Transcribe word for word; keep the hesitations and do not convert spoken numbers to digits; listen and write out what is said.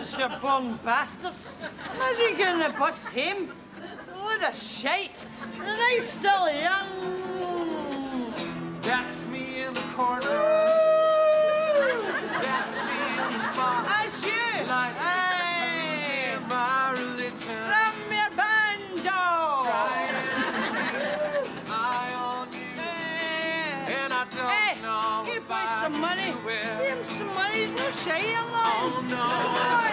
bunch of born bastards. How's he gonna bust him? What a shite. And I still young. That's me in the corner. That's me in the spot. That's you. Like hey. my religion. Strum your banjo. Trying to keep an eye on you. Hey. And I don't hey. know Give if me I some can money. do it. Give him some money. He's no shy, Oh no.